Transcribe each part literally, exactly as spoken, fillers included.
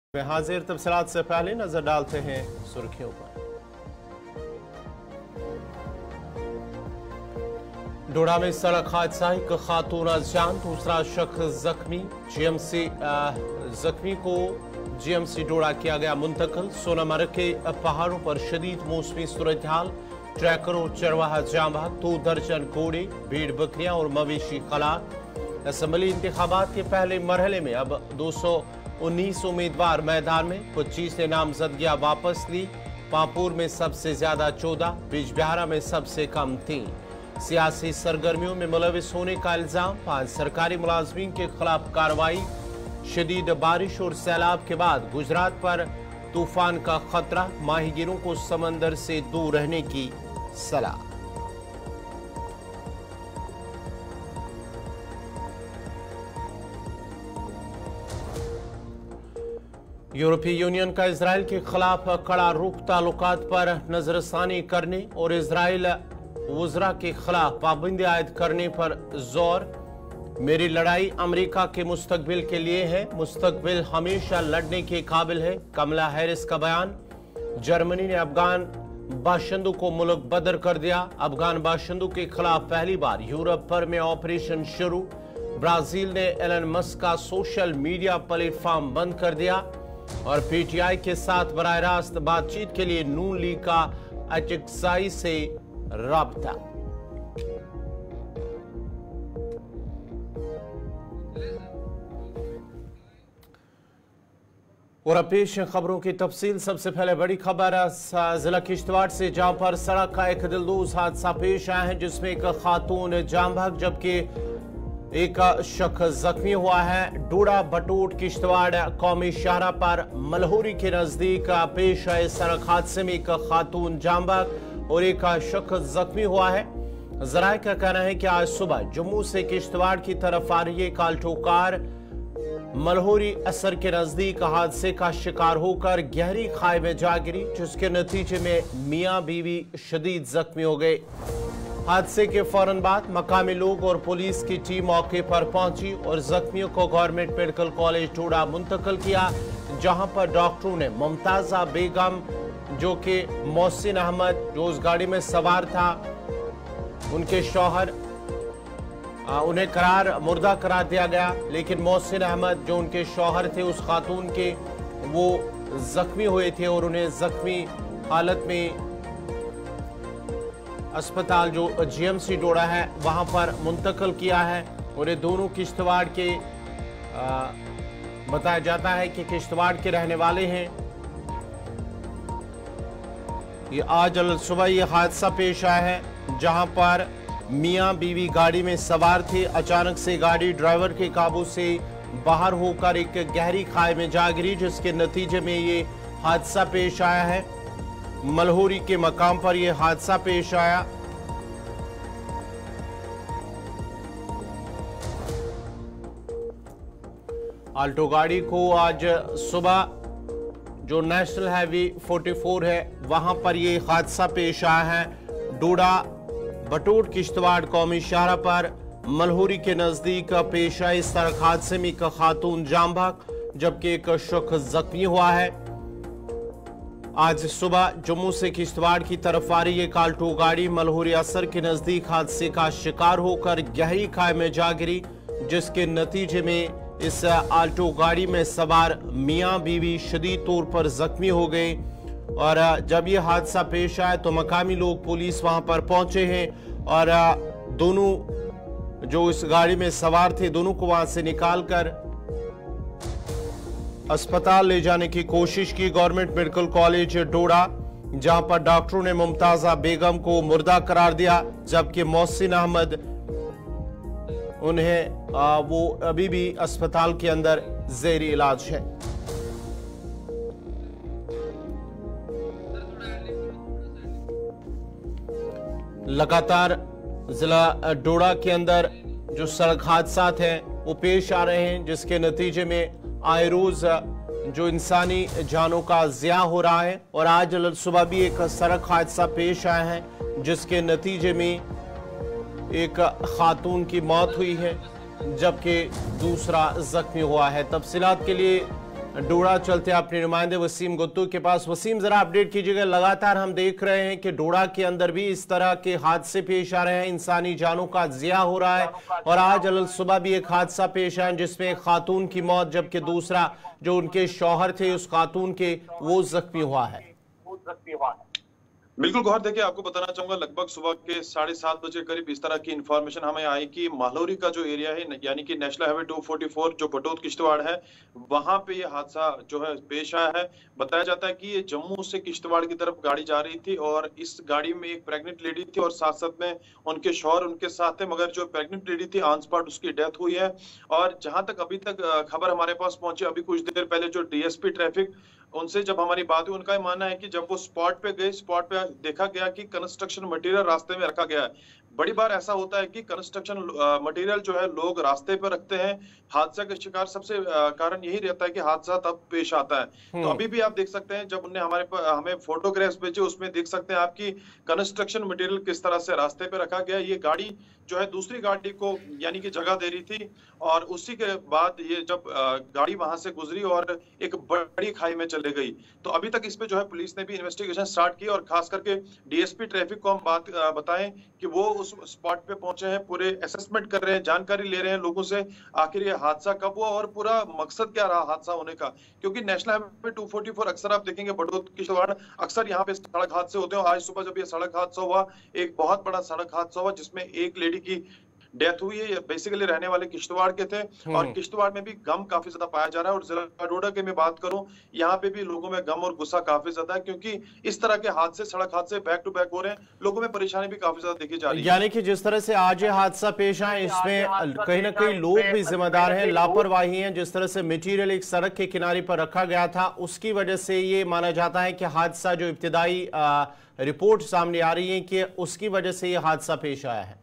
में हाजिर तफसीलात से पहले नजर डालते हैं सुर्खियों पर। डोडा में सड़क हादसा, एक खातून जान, दूसरा शख्स जख्मी। जीएमसी जख्मी को जीएमसी डोडा किया गया मुंतकिल। सोनामर्ग के पहाड़ों पर शदीद मौसमी सूरत हाल, ट्रैकर और चरवाहा जाम भाग, दो दर्जन घोड़े, भेड़ बकरियां और मवेशी हलाक। असम्बली इंतखाबात के पहले मरहले में अब दो सौ उन्नीस उम्मीदवार मैदान में, पच्चीस ने नामजदगियां वापस ली। पापुर में सबसे ज्यादा चौदह, बिजबिहारा में सबसे कम तीन। सियासी सरगर्मियों में मुलविस होने का इल्जाम, पांच सरकारी मुलाजमीन के खिलाफ कार्रवाई। शदीद बारिश और सैलाब के बाद गुजरात पर तूफान का खतरा, माहीगीरों को समंदर से दूर रहने की सलाह। यूरोपीय यूनियन का इजराइल के खिलाफ कड़ा रुख, ताल्लुकात पर नजरसानी करने और इजराइल वज़रा के खिलाफ पाबंदी आयद करने पर जोर। मेरी लड़ाई अमेरिका के मुस्तकबिल के लिए है, मुस्तकबिल हमेशा लड़ने के काबिल है, कमला हैरिस का बयान। जर्मनी ने अफगान बाशिंदों को मुल्क बदर कर दिया, अफगान बाशिंदों के खिलाफ पहली बार यूरोप भर में ऑपरेशन शुरू। ब्राजील ने एलन मस्क का सोशल मीडिया प्लेटफॉर्म बंद कर दिया और पीटीआई के साथ बराह रास्त बातचीत के लिए नून लीग का अचकसाई से राब्ता। और पेश खबरों की तफसील। सबसे पहले बड़ी खबर जिला किश्तवाड़ से, जहां पर सड़क का एक दिलदोज हादसा पेश आया है, जिसमें एक खातून जाम भाग जबकि एक शख्स जख्मी हुआ है। डोडा बटोट किश्तवाड़ कौमी शाहरा पर मलहोरी के नजदीक पेश आए सड़क हादसे में एक खातून जाम भाग और एक शख्स जख्मी हुआ है। जराये का कहना है कि आज सुबह जम्मू से किश्तवाड़ की तरफ आ रही एक आल्टो कार मलहोरी असर के नजदीक हादसे का शिकार होकर गहरी खाई में जा गिरी, जिसके नतीजे में मियां बीवी शदीद जख्मी हो गए। हादसे के फौरन बाद मकामी लोग और पुलिस की टीम मौके पर पहुंची और जख्मियों को गवर्नमेंट मेडिकल कॉलेज डोडा मुंतकिल किया, जहां पर डॉक्टरों ने मुमताजा बेगम जो कि मोहसिन अहमद जो उस गाड़ी में सवार था, उनके शौहर, उन्हें करार मुर्दा करार दिया गया, लेकिन मोहसिन अहमद जो उनके शौहर थे उस खातून के, वो जख्मी हुए थे और उन्हें जख्मी हालत में अस्पताल जो जीएमसी डोडा है वहां पर मुंतकिल किया है। और ये दोनों किश्तवाड़ के आ, बताया जाता है कि किश्तवाड़ के रहने वाले हैं। ये आज सुबह ये हादसा पेश आया है, जहां पर मियां बीवी गाड़ी में सवार थे। अचानक से गाड़ी ड्राइवर के काबू से बाहर होकर एक गहरी खाई में जा गिरी, जिसके नतीजे में ये हादसा पेश आया है। मलहोरी के मकाम पर यह हादसा पेश आया। आल्टो गाड़ी को आज सुबह जो नेशनल हाईवे चौवालीस है वहां पर यह हादसा पेश आया है। डोडा बटोट किश्तवाड़ कौमी शाहरा पर मलहोरी के नजदीक पेश आए सड़क हादसे में एक खातून जाम भाग जबकि एक शख्स जख्मी हुआ है। आज सुबह जम्मू से किश्तवाड़ की तरफ आ रही एक आल्टो गाड़ी मलहोरी असर के नजदीक हादसे का शिकार होकर गहरी खाई में जा गिरी, जिसके नतीजे में इस आल्टो गाड़ी में सवार मियां बीवी शदीद तौर पर जख्मी हो गए। और जब यह हादसा पेश आया तो मकामी लोग, पुलिस वहां पर पहुंचे हैं और दोनों जो इस गाड़ी में सवार थे दोनों को वहां से निकालकर अस्पताल ले जाने की कोशिश की। गवर्नमेंट मेडिकल कॉलेज डोडा, जहां पर डॉक्टरों ने मुमताजा बेगम को मुर्दा करार दिया, जबकि मोहसिन अहमद उन्हें आ, वो अभी भी अस्पताल के अंदर जेरी इलाज है। लगातार जिला डोडा के अंदर जो सड़क हादसा हैं वो पेश आ रहे हैं, जिसके नतीजे में आए रोज जो इंसानी जानों का ज़िया हो रहा है। और आज सुबह भी एक सड़क हादसा पेश आया है, जिसके नतीजे में एक खातून की मौत हुई है जबकि दूसरा जख्मी हुआ है। तफसीलात के लिए डोडा चलते अपने नुमाइंदे वसीम गुत्तू के पास। वसीम, जरा अपडेट कीजिएगा। लगातार हम देख रहे हैं कि डोडा के अंदर भी इस तरह के हादसे पेश आ रहे हैं, इंसानी जानों का ज़िया हो रहा है और आज अल सुबह भी एक हादसा पेश आया जिसमें एक खातून की मौत जबकि दूसरा जो उनके शौहर थे उस खातून के वो जख्मी हुआ है। बिल्कुल गौहर, देखिए आपको बताना चाहूंगा लगभग सुबह के साढ़े सात बजे करीब इस तरह की इंफॉर्मेशन हमें आई कि माहौरी का जो एरिया है यानी कि नेशनल हाईवे दो सौ चौवालीस जो बटोत किश्तवाड़ है वहां पे ये हादसा जो है पेश आया है। बताया जाता है कि ये जम्मू से किश्तवाड़ की तरफ गाड़ी जा रही थी और इस गाड़ी में एक प्रेग्नेंट लेडी थी और साथ साथ में उनके शौहर उनके साथ थे, मगर जो प्रेग्नेंट लेडी थी ऑन स्पॉट उसकी डेथ हुई है। और जहां तक अभी तक खबर हमारे पास पहुंची, अभी कुछ देर पहले जो डीएसपी ट्रैफिक उनसे जब हमारी बात हुई, उनका मानना है कि जब वो स्पॉट पे गए, स्पॉट पे देखा गया कि कंस्ट्रक्शन मटेरियल रास्ते में रखा गया है। बड़ी बार ऐसा होता है कि कंस्ट्रक्शन मटेरियल जो है लोग रास्ते पर रखते हैं। हादसा का शिकार सबसे कारण यही रहता है कि हादसा तब पेश आता है। तो अभी भी आप देख सकते हैं जब उन्हें हमारे पर हमें फोटोग्राफ्स भेजे उसमें देख सकते हैं आपकी कंस्ट्रक्शन मटेरियल किस तरह से रास्ते पे रखा गया। ये गाड़ी जो है दूसरी गाड़ी को यानी कि जगह दे रही थी और उसी के बाद ये जब गाड़ी वहां से गुजरी और एक बड़ी खाई में चले गई। तो अभी तक इस पे जो है पुलिस ने भी इन्वेस्टिगेशन स्टार्ट की और खास करके डीएसपी ट्रैफिक को हम बात बताएं कि वो उस स्पॉट पे पहुंचे हैं, पूरे असेसमेंट कर रहे हैं, जानकारी ले रहे हैं लोगों से आखिर ये हादसा कब हुआ और पूरा मकसद क्या रहा हादसा होने का। क्योंकि नेशनल हाईवे दो सौ चौवालीस अक्सर आप देखेंगे बटोत किश्तवाड़ अक्सर यहाँ पे सड़क हादसे होते हैं। आज सुबह जब ये सड़क हादसा हुआ, एक बहुत बड़ा सड़क हादसा हुआ जिसमें एक लेडी की डेथ हुई है। बेसिकली रहने वाले किश्तवाड़ के थे और किश्तवाड़ में भी गम काफी ज्यादा पाया जा रहा है। और जिला डोडा के मैं बात करूं, यहाँ पे भी लोगों में गम और गुस्सा काफी ज्यादा है क्योंकि इस तरह के हादसे, सड़क हादसे बैक टू बैक हो रहे हैं, लोगों में परेशानी भी काफी ज्यादा देखी जा रही है। यानी कि जिस तरह से आज ये हादसा पेश आया इसमें कहीं ना कहीं लोग भी जिम्मेदार हैं, लापरवाही है। जिस तरह से मटीरियल एक सड़क के किनारे पर रखा गया था उसकी वजह से ये माना जाता है कि हादसा जो इब्तिदाई रिपोर्ट सामने आ रही है कि उसकी वजह से ये हादसा पेश आया है।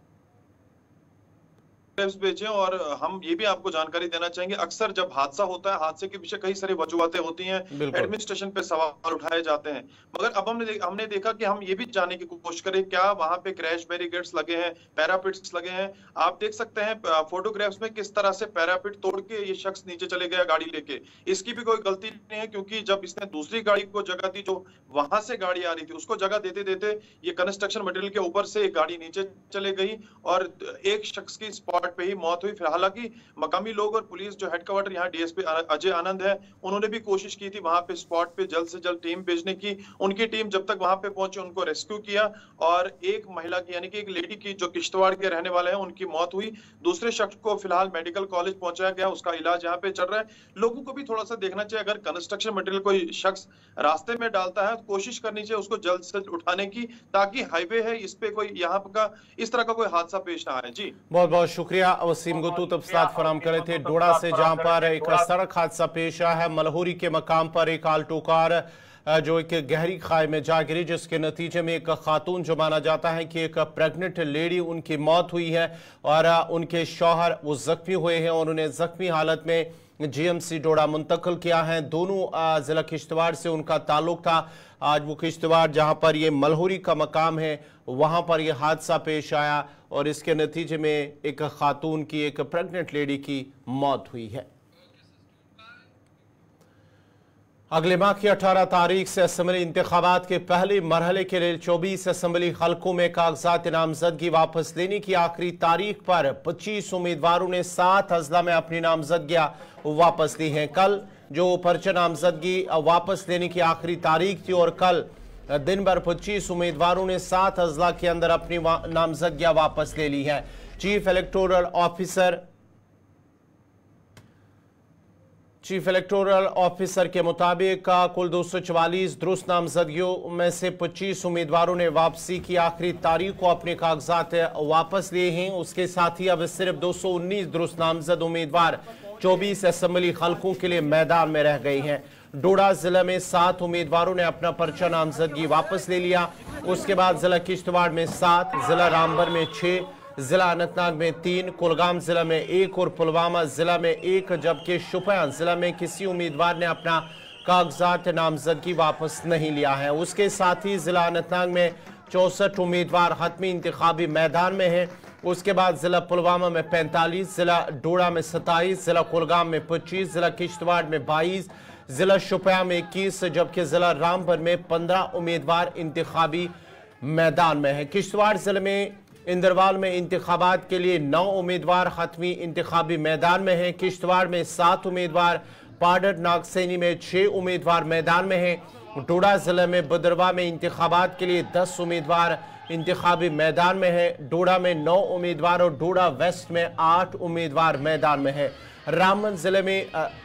भेजें और हम ये भी आपको जानकारी देना चाहेंगे, अक्सर जब हादसा होता है हादसे के पीछे कई सारी वजूहतें होती हैं, एडमिनिस्ट्रेशन पे सवाल उठाए जाते हैं। मगर अब हमने हमने देखा कि हम ये भी जानने की कोशिश करें क्या वहां पे क्रैश बैरिकेड्स लगे हैं, पैरापिट्स लगे हैं। आप देख सकते हैं फोटोग्राफ्स में किस तरह से पैरापिट तोड़ के ये शख्स नीचे चले गया गाड़ी लेके। इसकी भी कोई गलती नहीं है क्योंकि जब इसने दूसरी गाड़ी को जगह दी, जो वहां से गाड़ी आ रही थी उसको जगह देते देते ये कंस्ट्रक्शन मटेरियल के ऊपर से गाड़ी नीचे चले गई और एक शख्स की स्पॉट पे ही मौत हुई। फिर हालांकि मकामी लोग और पुलिस जो हेडक्वार्टर यहाँ डीएसपी अजय आनंद है उन्होंने भी कोशिश की थी वहां पे स्पॉट पे जल्द से जल्द टीम भेजने की। उनकी टीम जब तक वहां पे पहुंची उनको रेस्क्यू किया और एक महिला की यानी कि एक लेडी की जो किश्तवाड़ के रहने वाले हैं उनकी मौत हुई। दूसरे शख्स को फिलहाल मेडिकल कॉलेज पहुंचाया गया, उसका इलाज यहाँ पे चल रहा है। लोगों को भी थोड़ा सा देखना चाहिए, अगर कंस्ट्रक्शन मटेरियल कोई शख्स रास्ते में डालता है तो कोशिश करनी चाहिए उसको जल्द से जल्द उठाने की, ताकि हाईवे है इस पे कोई यहाँ का इस तरह का कोई हादसा पेश ना आए। जी बहुत बहुत शुक्रिया वसीम गुत्तू, तफसीलात फराहम करे थे डोडा से, जहां पर एक सड़क हादसा पेश आया है। मलहूरी के मकाम पर एक आल्टो कार जो एक गहरी खाई में जा गिरी जिसके नतीजे में एक खातून जो माना जाता है कि एक प्रेग्नेंट लेडी उनकी मौत हुई है और उनके शौहर वो जख्मी हुए हैं और उन्हें जख्मी हालत में जीएमसी डोडा मुंतकिल किया है। दोनों जिला किश्तवाड़ से उनका ताल्लुक था। आज वो किश्तवाड़ जहां पर ये मलहूरी का मकाम है वहां पर यह हादसा पेश आया और इसके नतीजे में एक खातून की, एक प्रेग्नेंट लेडी की मौत हुई है। अगले माह की अठारह तारीख से असम्बली इंतखाबात के पहले मरहले के लिए चौबीस असम्बली हल्कों में कागजात नामजदगी वापस लेने की आखिरी तारीख पर पच्चीस उम्मीदवारों ने सात अजला में अपनी नामजदगियां वापस ली हैं। कल जो पर्चा नामजदगी वापस लेने की आखिरी तारीख थी और कल दिन भर पच्चीस उम्मीदवारों ने सात अजला के अंदर अपनी नामजदगियां वापस ले ली है। Chief electoral officer chief electoral officer के मुताबिक कुल दो सौ चवालीस दुरुस्त नामजदगियों में से पच्चीस उम्मीदवारों ने वापसी की आखिरी तारीख को अपने कागजात वापस लिए हैं। उसके साथ ही अब सिर्फ दो सौ उन्नीस दुरुस्त नामजद उम्मीदवार चौबीस असम्बली हल्कों के लिए मैदान में रह गई हैं। डोडा जिले में सात उम्मीदवारों ने अपना पर्चा नामजदगी वापस ले लिया। उसके बाद जिला किश्तवाड़ में सात, जिला रामबन में छह, जिला अनंतनाग में तीन, कुलगाम जिला में एक और पुलवामा जिला में एक, जबकि शोपियां जिला में किसी उम्मीदवार ने अपना कागजात नामजदगी वापस नहीं लिया है। उसके साथ ही जिला अनंतनाग में चौसठ उम्मीदवार हतमी इंतखाबी मैदान में हैं। उसके बाद जिला पुलवामा में पैंतालीस, जिला डोडा में सत्ताईस, जिला कुलगाम में पच्चीस, जिला किश्तवाड़ में बाईस, जिला शोपियां में इक्कीस, जबकि जिला रामबन में पंद्रह उम्मीदवार इंतखाबी मैदान में है। किश्तवाड़ जिले में इंदरवाल में इंतखाबात के लिए नौ उम्मीदवार हतमी इंतखाबी मैदान में हैं। किश्तवाड़ में सात उम्मीदवार, पाडर नागसैनी में छह उम्मीदवार मैदान में हैं। डोडा जिले में बदरवा में इंतखाबात के लिए दस उम्मीदवार इंतखाबी मैदान में है। डोडा में नौ उम्मीदवार और डोडा वेस्ट में आठ उम्मीदवार मैदान में है। रामबन जिले में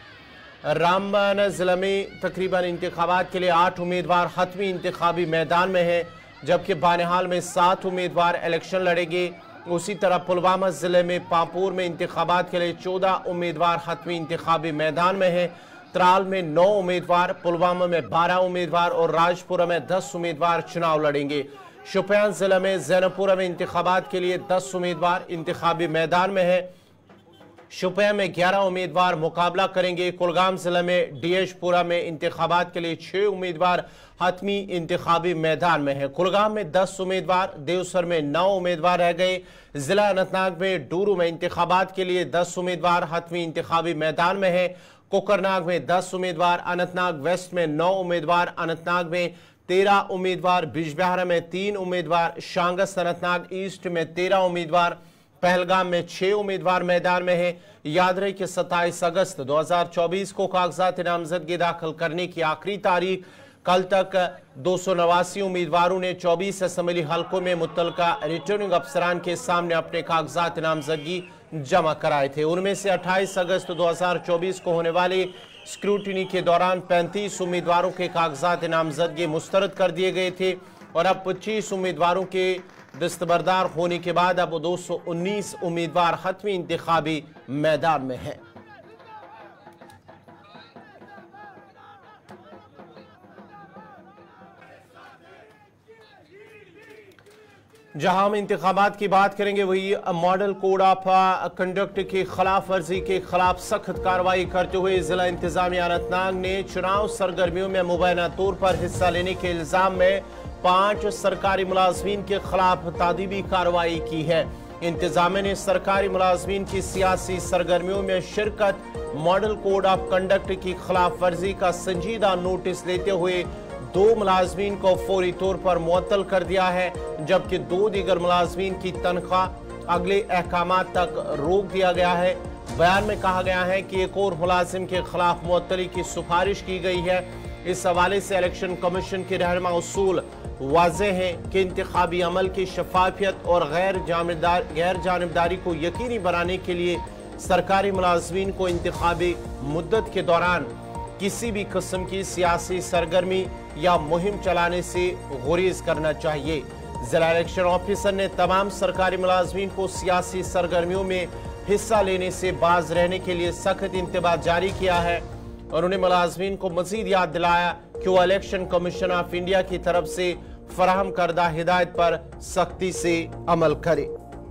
रामबन जिले में तकरीबन इंतखाबात के लिए आठ उम्मीदवार हतमी इंतखाबी मैदान में है, जबकि बानिहाल में सात उम्मीदवार इलेक्शन लड़ेंगे। उसी तरह पुलवामा जिले में पांपोर में इंतखाबात के लिए चौदह उम्मीदवार हतमी इंतखाबी मैदान में है। त्राल में नौ उम्मीदवार, पुलवामा में बारह उम्मीदवार और राजपुरा में दस उम्मीदवार चुनाव लड़ेंगे। शोपियां जिले में जैनपुरा में इंतखाबात के लिए दस उम्मीदवार इंतखाबी मैदान में है। शोपियां में ग्यारह उम्मीदवार मुकाबला करेंगे। कुलगाम जिले में डीएशपुरा में इंतखाबात के लिए छह उम्मीदवार हतमी इंतखाबी मैदान में है। कुलगाम में दस उम्मीदवार, देवसर में नौ उम्मीदवार रह गए। जिला अनंतनाग में डूरू में इंतखाबात के लिए दस उम्मीदवार हतमी इंतखाबी मैदान में है। कोकरनाग में दस उम्मीदवार, अनंतनाग वेस्ट में नौ उम्मीदवार, अनंतनाग में तेरह उम्मीदवार, बिजबिहारा में तीन उम्मीदवार, शांगस अनंतनाग ईस्ट में तेरह उम्मीदवार, पहलगाम में छह उम्मीदवार मैदान में है। याद रहे कि सत्ताईस अगस्त दो हज़ार चौबीस को कागजात नामजदगी दाखिल करने की आखिरी तारीख। कल तक दो सौ नवासी उम्मीदवारों ने चौबीस असेंबली हलकों में मुतल्लिका रिटर्निंग अफसरान के सामने अपने कागजात नामजदगी जमा कराए थे। उनमें से अट्ठाईस अगस्त दो हज़ार चौबीस को होने वाले स्क्रूटनी के दौरान पैंतीस उम्मीदवारों के कागजात नामजदगी मुस्तरद कर दिए गए थे और अब पच्चीस उम्मीदवारों के दस्तबरदार होने के बाद अब दो सौ उन्नीस उम्मीदवार हतमी इंतखाबी मैदान में हैं। जहां हम इंतखाबात की बात करेंगे, वही मॉडल कोड ऑफ कंडक्ट की खिलाफ वर्जी के खिलाफ सख्त कार्रवाई करते हुए जिला इंतजामिया अनंतनाग ने चुनाव सरगर्मियों में मुबैना तौर पर हिस्सा लेने के इल्जाम में पांच सरकारी मुलाजमीन के खिलाफ तादीबी कार्रवाई की है। इंतजामिया ने सरकारी मुलाजमीन की सियासी सरगर्मियों में शिरकत, मॉडल कोड ऑफ कंडक्ट की खिलाफ वर्जी का संजीदा नोटिस लेते हुए दो मुलाजमीन को फौरी तौर पर मुअत्तल कर दिया है, जबकि दो दीगर मुलाजमीन की तनख्वाह अगले अहकामात तक रोक दिया गया है। बयान में कहा गया है कि एक और मुलाजिम के खिलाफ मुअत्तली की सिफारिश की गई है। इस हवाले से इलेक्शन कमीशन के रहनुमा उसूल वाज़ेह हैं कि इंतखाबी अमल की शफाफियत और गैर जानिबदार गैर जानिबदारी को यकीनी बनाने के लिए सरकारी मुलाजमीन को इंतखाबी मुद्दत के दौरान किसी भी किस्म की सियासी सरगर्मी या मुहिम चलाने से गुरेज करना चाहिए। जिला इलेक्शन ऑफिसर ने तमाम सरकारी मुलाजमीन को सियासी सरगर्मियों में हिस्सा लेने से बाज रहने के लिए सख्त इंतबाह जारी किया है और उन्हें मुलाजमीन को मजीद याद दिलाया कि वो इलेक्शन कमीशन ऑफ इंडिया की तरफ से फराहम करदा हिदायत पर सख्ती से अमल करे।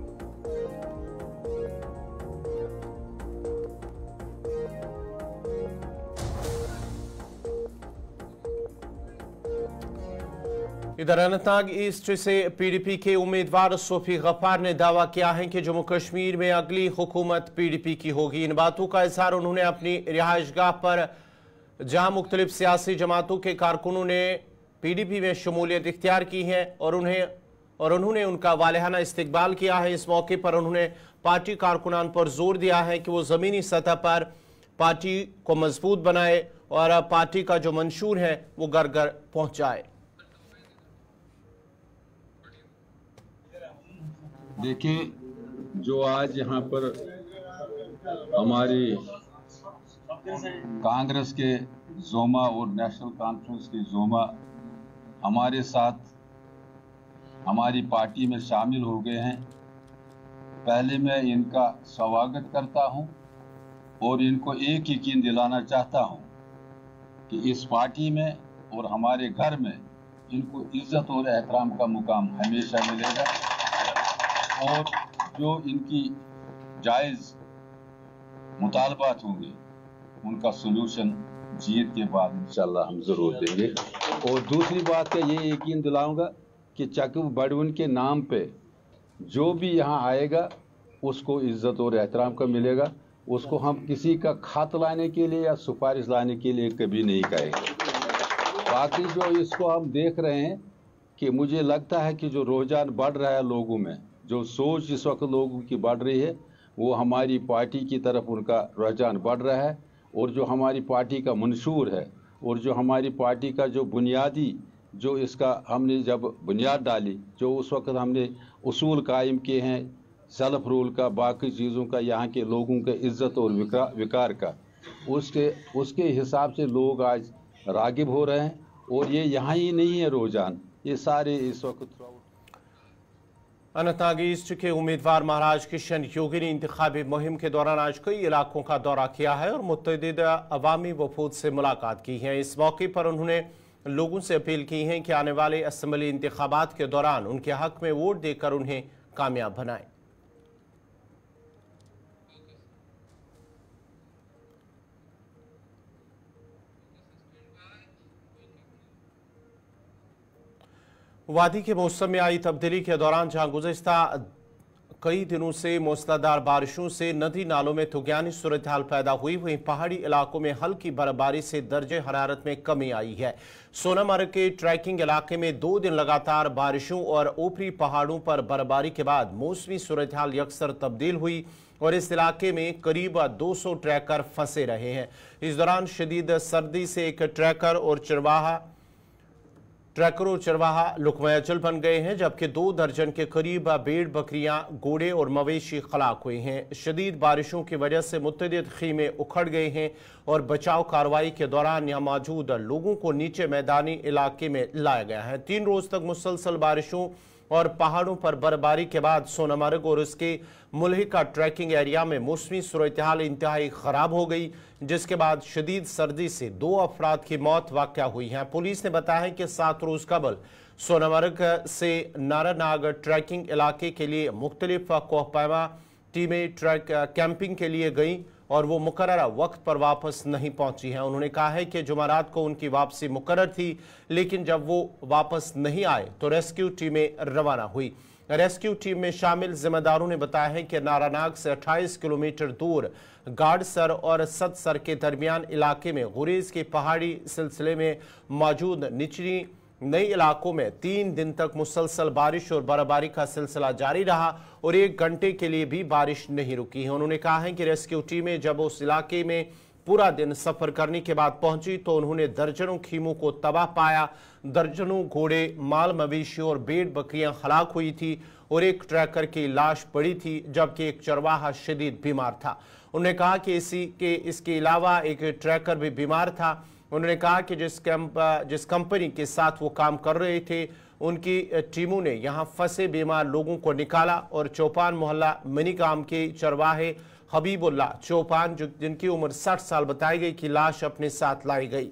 इधर अनंतनाग ईस्ट से पीडीपी के उम्मीदवार सोफी गफ्फार ने दावा किया है कि जम्मू कश्मीर में अगली हुकूमत पीडीपी की होगी। इन बातों का इजहार उन्होंने अपनी रिहाइशगाह पर, जहां मुख्तलिफ सियासी जमातों के कारकुनों ने पीडीपी में शमूलियत इख्तियार की है और उन्हें और उन्होंने उनका वालिहाना इस्तकबाल किया है। इस मौके पर उन्होंने पार्टी कारकुनान पर जोर दिया है कि वो ज़मीनी सतह पर पार्टी को मजबूत बनाए और पार्टी का जो मंशूर है वो घर घर पहुँचाए। देखिए, जो आज यहाँ पर हमारी कांग्रेस के जोमा और नेशनल कॉन्फ्रेंस के जोमा हमारे साथ हमारी पार्टी में शामिल हो गए हैं, पहले मैं इनका स्वागत करता हूं और इनको एक यकीन दिलाना चाहता हूं कि इस पार्टी में और हमारे घर में इनको इज्जत और एहतराम का मुकाम हमेशा मिलेगा और जो इनकी जायज़ मुतालबात होंगे उनका सलूशन जीत के बाद इंशाल्लाह हम ज़रूर देंगे। और दूसरी बात का ये यकीन दिलाऊंगा कि चकू बड़वन के नाम पे जो भी यहाँ आएगा उसको इज्जत और एहतराम का मिलेगा। उसको हम किसी का खत लाने के लिए या सिफारिश लाने के लिए कभी नहीं कहेंगे। बाकी जो इसको हम देख रहे हैं कि मुझे लगता है कि जो रुझान बढ़ रहा है लोगों में, जो सोच इस वक्त लोगों की बढ़ रही है, वो हमारी पार्टी की तरफ उनका रुझान बढ़ रहा है। और जो हमारी पार्टी का मंशूर है और जो हमारी पार्टी का जो बुनियादी जो इसका हमने जब बुनियाद डाली, जो उस वक्त हमने उसूल कायम किए हैं सेल्फ रूल का, बाकी चीज़ों का, यहाँ के लोगों के इज्जत और विकार का, उसके उसके हिसाब से लोग आज रागिब हो रहे हैं। और ये यहाँ ही नहीं है रुझान, ये सारे इस वक्त। अनंतनाग ईस्ट के उम्मीदवार महाराज किशन योगी ने इंतखाबी मुहिम के दौरान आज कई इलाकों का दौरा किया है और मुतअद्दिद अवामी वफूद से मुलाकात की है। इस मौके पर उन्होंने लोगों से अपील की है कि आने वाले असम्बली इंतखाबात के दौरान उनके हक में वोट देकर उन्हें कामयाब बनाएं। वादी के मौसम में आई तब्दीली के दौरान जहां गुज़िश्ता कई दिनों से मूसलाधार बारिशों से नदी नालों में तुगयानी सूरत हाल पैदा हुई, वहीं पहाड़ी इलाकों में हल्की बर्फबारी से दर्जे हरारत में कमी आई है। सोनामर्ग के ट्रैकिंग इलाके में दो दिन लगातार बारिशों और ऊपरी पहाड़ों पर बर्फबारी के बाद मौसमी सूरत हाल यकसर तब्दील हुई और इस इलाके में करीब दो सौ ट्रैकर फंसे रहे हैं। इस दौरान शदीद सर्दी से एक ट्रैकर और चरवाहा ट्रैकर और चरवाहा लुकमयाचल बन गए हैं, जबकि दो दर्जन के करीब भेड़ बकरियां, घोड़े और मवेशी खलाक हुए हैं। शदीद बारिशों की वजह से मुतअद्दिद खीमे उखड़ गए हैं और बचाव कार्रवाई के दौरान यहां मौजूद लोगों को नीचे मैदानी इलाके में लाया गया है। तीन रोज तक मुसलसल बारिशों और पहाड़ों पर बर्फबारी के बाद सोनामर्ग और उसके मुल्हिका ट्रैकिंग एरिया में मौसमी सूरत हाल इंतहाई खराब हो गई, जिसके बाद शदीद सर्दी से दो अफराद की मौत वाक़या हुई है। पुलिस ने बताया है कि सात रोज कबल सोनामर्ग से नारानाग ट्रैकिंग इलाके के लिए मुख्तलिफ कोहपैमा टीमें ट्रैक कैंपिंग के लिए गईं और वो मुकर्ररा वक्त पर वापस नहीं पहुंची हैं। उन्होंने कहा है कि जुमेरात को उनकी वापसी मुकर्रर थी, लेकिन जब वो वापस नहीं आए तो रेस्क्यू टीमें रवाना हुई। रेस्क्यू टीम में शामिल जिम्मेदारों ने बताया है कि नारानाग से अट्ठाईस किलोमीटर दूर गाड़सर और सतसर के दरमियान इलाके में गुरेज के पहाड़ी सिलसिले में मौजूद निचली नई इलाकों में तीन दिन तक मुसलसल बारिश और बर्फबारी का सिलसिला जारी रहा और एक घंटे के लिए भी बारिश नहीं रुकी है। उन्होंने कहा है कि रेस्क्यू टीमें जब उस इलाके में पूरा दिन सफर करने के बाद पहुंची तो उन्होंने दर्जनों खीमों को तबाह पाया। दर्जनों घोड़े, माल मवेशी और भेड़ बकरियां हलाक हुई थी और एक ट्रैकर की लाश पड़ी थी, जबकि एक चरवाहा शदीद बीमार था। उन्होंने कहा कि इसी के इसके अलावा एक ट्रैकर भी बीमार था। उन्होंने कहा कि जिस कैंप जिस कंपनी के साथ वो काम कर रहे थे उनकी टीमों ने यहां फंसे बीमार लोगों को निकाला और चौपान मोहल्ला मिनीगाम के चरवाहे हबीबुल्ला चौपान, जो जिनकी उम्र साठ साल बताई गई, की लाश अपने साथ लाई गई।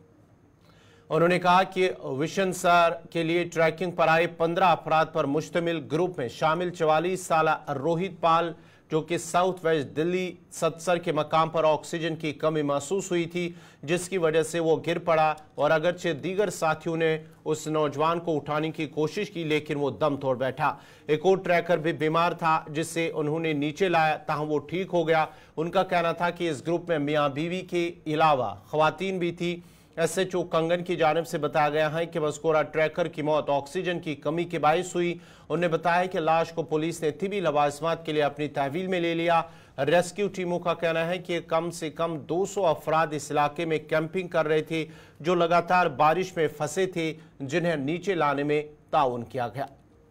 उन्होंने कहा कि विशनसर के लिए ट्रैकिंग पर आए पंद्रह अफराद पर मुश्तमिल ग्रुप में शामिल चवालीस साल रोहित पाल, जो कि साउथ वेस्ट दिल्ली सतसर के मकाम पर ऑक्सीजन की कमी महसूस हुई थी, जिसकी वजह से वो गिर पड़ा और अगरचे दीगर साथियों ने उस नौजवान को उठाने की कोशिश की, लेकिन वो दम तोड़ बैठा। एक और ट्रैकर भी बीमार था, जिससे उन्होंने नीचे लाया, ताहम वो ठीक हो गया। उनका कहना था कि इस ग्रुप में मियाँ बीवी के अलावा खवातीन भी थी। एस एच ओ कंगन की जानिब से बताया गया है कि मज़कूरा ट्रैकर की मौत ऑक्सीजन की कमी के बायस हुई। उन्होंने बताया कि लाश को पुलिस ने तिबी लवाजमात के लिए अपनी तहवील में ले लिया। रेस्क्यू टीमों का कहना है कि कम से कम दो सौ अफराद इस इलाके में कैंपिंग कर रहे थे, जो लगातार बारिश में फंसे थे, जिन्हें नीचे लाने में ताउन किया गया।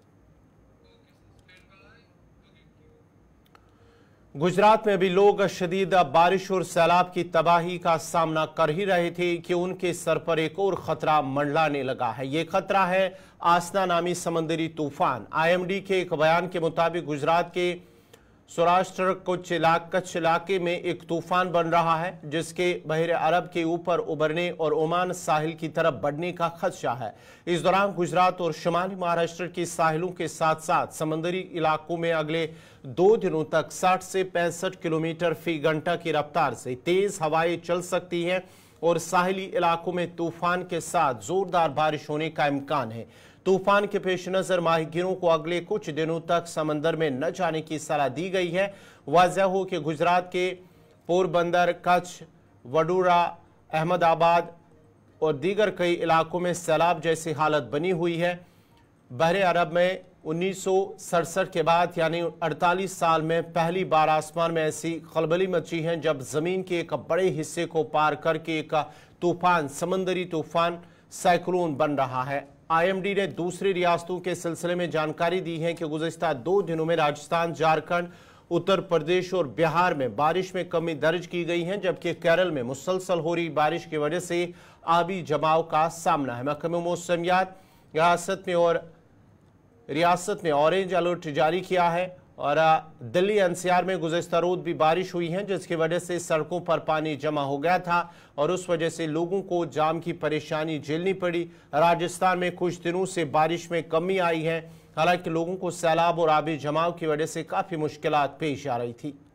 गुजरात में भी लोग शदीद बारिश और सैलाब की तबाही का सामना कर ही रहे थे कि उनके सर पर एक और खतरा मंडलाने लगा है। ये खतरा है आसना नामी समंदरी तूफान। आई एम डी के एक बयान के मुताबिक गुजरात के सौराष्ट्र कुछ इलाके कच्छ इलाके में एक तूफान बन रहा है, जिसके बहर अरब के ऊपर उभरने और ओमान साहिल की तरफ बढ़ने का खदशा है। इस दौरान गुजरात और शुमाली महाराष्ट्र की साहिलों के साथ साथ समंदरी इलाकों में अगले दो दिनों तक साठ से पैंसठ किलोमीटर फी घंटा की रफ्तार से तेज हवाएं चल सकती हैं और साहिली इलाकों में तूफान के साथ जोरदार बारिश होने का इम्कान है। तूफान के पेश नजर माहीगीरों को अगले कुछ दिनों तक समंदर में न जाने की सलाह दी गई है। वाज़ेह हो कि गुजरात के पोरबंदर, कच्छ, वडोदरा, अहमदाबाद और दीगर कई इलाकों में सैलाब जैसी हालत बनी हुई है। बहरे अरब में उन्नीस सौ सड़सठ के बाद यानी अड़तालीस साल में पहली बार आसमान में ऐसी खलबली मची है जब जमीन के एक बड़े हिस्से को पार करके एक तूफान, समंदरी तूफान साइक्लोन बन रहा है। आई एम डी ने दूसरी रियासतों के सिलसिले में जानकारी दी है कि गुज़िश्ता दो दिनों में राजस्थान, झारखंड, उत्तर प्रदेश और बिहार में बारिश में कमी दर्ज की गई है, जबकि केरल में मुसलसल हो रही बारिश की वजह से आबी जमाव का सामना है। महकमे मौसमियात रियासत में और रियासत में ऑरेंज अलर्ट जारी किया है और दिल्ली एन सी आर में गुज़िश्ता रोज भी बारिश हुई है, जिसकी वजह से सड़कों पर पानी जमा हो गया था और उस वजह से लोगों को जाम की परेशानी झेलनी पड़ी। राजस्थान में कुछ दिनों से बारिश में कमी आई है, हालांकि लोगों को सैलाब और आबी जमाव की वजह से काफी मुश्किलात पेश आ रही थी।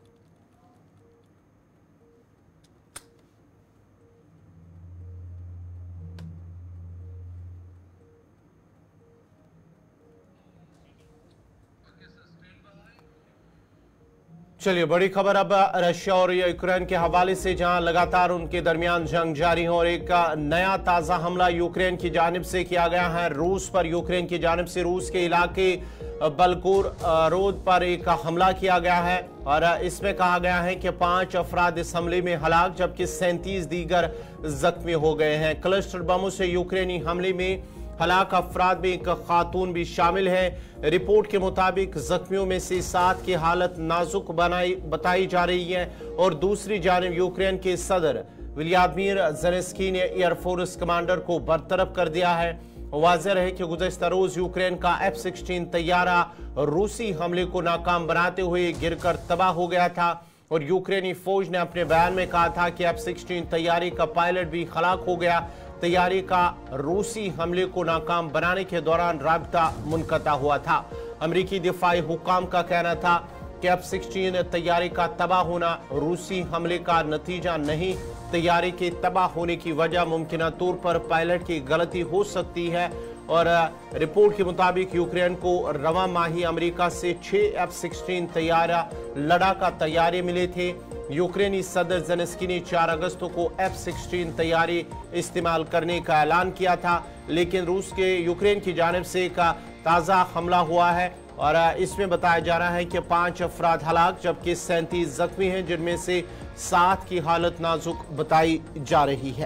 चलिए बड़ी खबर अब रशिया और यूक्रेन के हवाले से, जहां लगातार उनके दरमियान जंग जारी है और एक नया ताजा हमला यूक्रेन की जानिब से किया गया है रूस पर। यूक्रेन की जानिब से रूस के इलाके बल्कोर रोड पर एक हमला किया गया है और इसमें कहा गया है कि पांच अफराद इस हमले में हलाक जबकि सैंतीस दीगर जख्मी हो गए हैं। क्लस्टर बमों से यूक्रेनी हमले में हलाक अफराद में एक खातून भी शामिल है। रिपोर्ट के मुताबिक जख्मियों में से सात की हालत नाजुक बनाई बताई जा रही है और दूसरी जानिब यूक्रेन के सदर व्लादिमीर ज़ेलेंस्की ने एयरफोर्स कमांडर को बरतरफ कर दिया है। वाज़ेह है कि गुज़श्ता रोज यूक्रेन का एफ सिक्सटीन तैयारा रूसी हमले को नाकाम बनाते हुए गिरकर तबाह हो गया था और यूक्रेनी फौज ने अपने बयान में कहा था कि एफ सिक्सटीन तैयारी का पायलट भी हलाक हो गया। तैयारी का रूसी हमले को नाकाम बनाने के दौरान राब्ता मुनक़ता हुआ था। अमरीकी दिफाई हुकाम का कहना था कि एफ सिक्सटीन तैयारी का तबाह होना रूसी हमले का नतीजा नहीं, तैयारी के तबाह होने की वजह मुमकिन तौर पर पायलट की गलती हो सकती है। और रिपोर्ट के मुताबिक यूक्रेन को रवा माही अमेरिका से छह एफ सिक्सटीन तैयारा लड़ाका तैयारे मिले थे। यूक्रेनी सदर ज़ेलेंस्की ने चार अगस्त को एफ सिक्सटीन तैयारी इस्तेमाल करने का ऐलान किया था, लेकिन रूस के यूक्रेन की जानिब से एक ताज़ा हमला हुआ है और इसमें बताया जा रहा है कि पांच अफराद हलाक जबकि सैंतीस जख्मी हैं, जिनमें से सात की हालत नाजुक बताई जा रही है।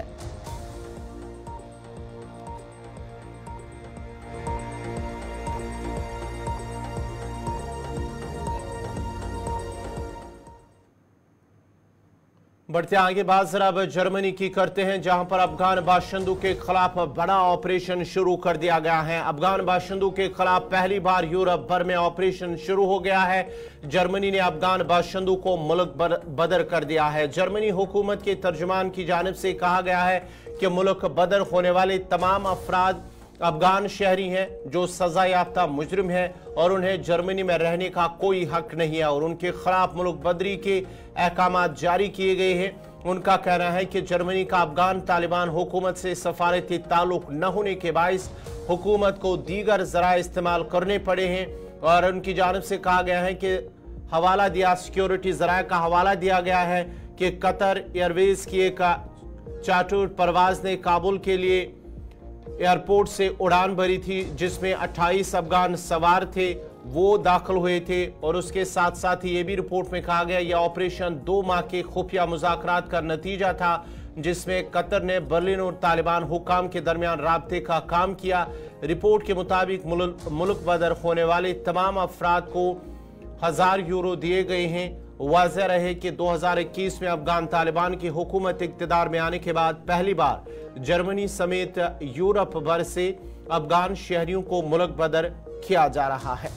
बढ़ते आगे बात जरा अब जर्मनी की करते हैं, जहां पर अफगान बाशिंदों के खिलाफ बड़ा ऑपरेशन शुरू कर दिया गया है। अफगान बाशिंदों के खिलाफ पहली बार यूरोप भर में ऑपरेशन शुरू हो गया है। जर्मनी ने अफगान बाशिंदों को मुल्क बदर कर दिया है। जर्मनी हुकूमत के तर्जुमान की जानिब से कहा गया है कि मुल्क बदर होने वाले तमाम अफराद अफगान शहरी हैं जो सजा याफ्ता मुजरिम हैं और उन्हें जर्मनी में रहने का कोई हक नहीं है और उनके खिलाफ मुल्क बदरी के अहकाम जारी किए गए हैं। उनका कहना है कि जर्मनी का अफगान तालिबान हुकूमत से सफारती ताल्लुक न होने के बायस हुकूमत को दीगर जरा इस्तेमाल करने पड़े हैं और उनकी जानिब से कहा गया है कि हवाला दिया सिक्योरिटी जराए का हवाला दिया गया है कि कतर एयरवेज की एक चार्टर्ड परवाज ने काबुल के लिए एयरपोर्ट से उड़ान भरी थी, जिसमें अट्ठाईस अफगान सवार थे, वो दाखिल हुए थे और उसके साथ साथ ही ये भी रिपोर्ट में कहा गया यह ऑपरेशन दो माह के खुफिया मुज़ाकरात का नतीजा था, जिसमें कतर ने बर्लिन और तालिबान हुकाम के दरमियान राब्ते का काम किया। रिपोर्ट के मुताबिक मुल्क बदर होने वाले तमाम अफराद को हजार यूरो दिए गए हैं। वाज़ेह रहे कि दो हज़ार इक्कीस में अफगान तालिबान की हुकूमत इक़्तिदार में आने के बाद पहली बार जर्मनी समेत यूरोप भर से अफगान शहरियों को मुल्क बदर किया जा रहा है।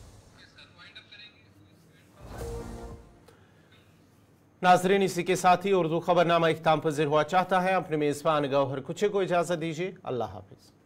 नाज़रीन, इसी के साथ ही उर्दू खबरनामा इख्तिताम पज़ीर हुआ चाहता है। अपने मेज़बान गौहर कुछे को इजाज़त दीजिए। अल्लाह हाफ़िज़।